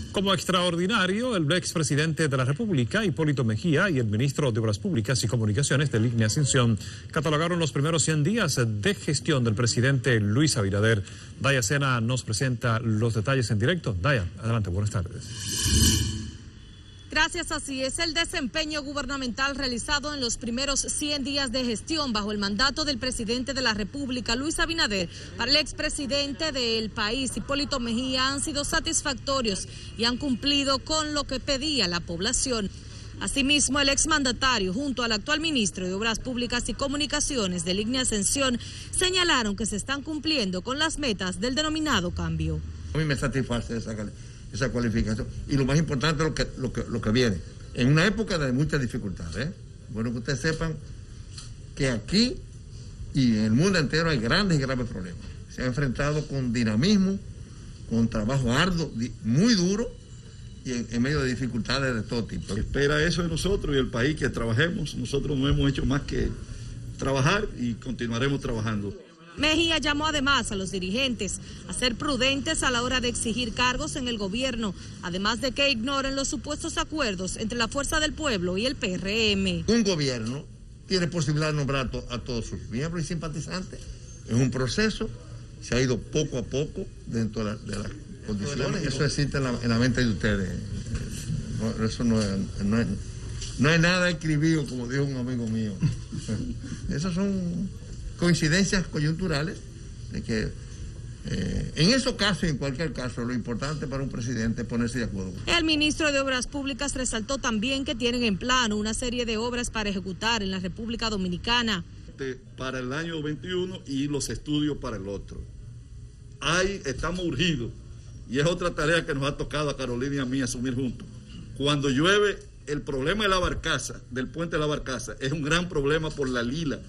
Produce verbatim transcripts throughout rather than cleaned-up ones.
Como extraordinario, el expresidente de la República, Hipólito Mejía, y el ministro de Obras Públicas y Comunicaciones de Lignia Ascensión catalogaron los primeros cien días de gestión del presidente Luis Abinader. Daya Sena nos presenta los detalles en directo. Daya, adelante, buenas tardes. Gracias, así es el desempeño gubernamental realizado en los primeros cien días de gestión bajo el mandato del presidente de la República, Luis Abinader. Para el expresidente del país, Hipólito Mejía, han sido satisfactorios y han cumplido con lo que pedía la población. Asimismo, el exmandatario, junto al actual ministro de Obras Públicas y Comunicaciones de Lignia Ascensión, señalaron que se están cumpliendo con las metas del denominado cambio. A mí me satisface esa esa cualificación. Y lo más importante es lo que, lo que, lo que viene. En una época de muchas dificultades, ¿eh? Bueno, que ustedes sepan que aquí y en el mundo entero hay grandes y graves problemas. Se ha enfrentado con dinamismo, con trabajo arduo, muy duro, y en, en medio de dificultades de todo tipo. Espera eso de nosotros y el país, que trabajemos. Nosotros no hemos hecho más que trabajar y continuaremos trabajando. Mejía llamó además a los dirigentes a ser prudentes a la hora de exigir cargos en el gobierno, además de que ignoren los supuestos acuerdos entre la Fuerza del Pueblo y el P R M. Un gobierno tiene posibilidad de nombrar a, to a todos sus miembros y simpatizantes. Es un proceso, se ha ido poco a poco dentro de, la, de las condiciones. Eso existe en la, en la mente de ustedes. No, eso no es, no, es, no es nada escribido, como dijo un amigo mío. Esos son coincidencias coyunturales de que eh, en esos casos y en cualquier caso lo importante para un presidente es ponerse de acuerdo. El ministro de Obras Públicas resaltó también que tienen en plano una serie de obras para ejecutar en la República Dominicana para el año veintiuno y los estudios para el otro. Ahí estamos urgidos y es otra tarea que nos ha tocado a Carolina y a mí asumir juntos. Cuando llueve, el problema de la barcaza, del puente de la barcaza, es un gran problema por la lila.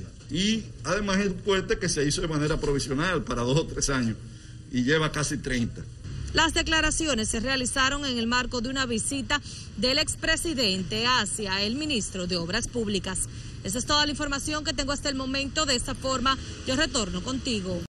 Y además es un puente que se hizo de manera provisional para dos o tres años y lleva casi treinta. Las declaraciones se realizaron en el marco de una visita del expresidente hacia el ministro de Obras Públicas. Esa es toda la información que tengo hasta el momento. De esta forma, yo retorno contigo.